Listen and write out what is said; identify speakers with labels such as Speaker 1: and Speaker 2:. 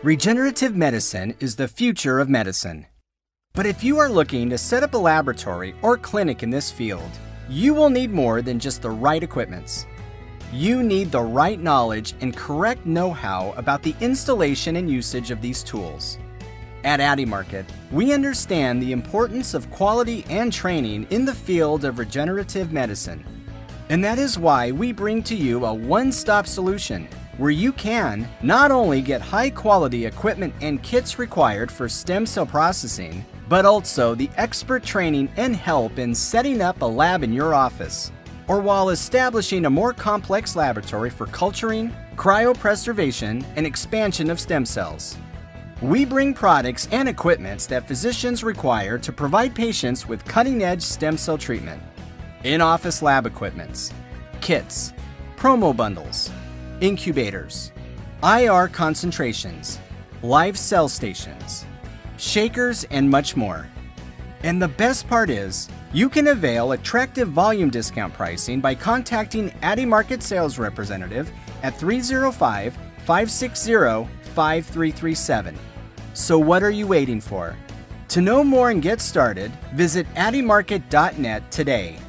Speaker 1: Regenerative medicine is the future of medicine. But if you are looking to set up a laboratory or clinic in this field, you will need more than just the right equipments. You need the right knowledge and correct know-how about the installation and usage of these tools. At AdiMarket, we understand the importance of quality and training in the field of regenerative medicine. And that is why we bring to you a one-stop solution where you can not only get high-quality equipment and kits required for stem cell processing, but also the expert training and help in setting up a lab in your office, or while establishing a more complex laboratory for culturing, cryopreservation, and expansion of stem cells. We bring products and equipments that physicians require to provide patients with cutting-edge stem cell treatment. In-office lab equipments, kits, promo bundles, incubators, IR concentrations, live cell stations, shakers, and much more. And the best part is, you can avail attractive volume discount pricing by contacting AdiMarket sales representative at 305-560-5337. So what are you waiting for? To know more and get started, visit adimarket.net today.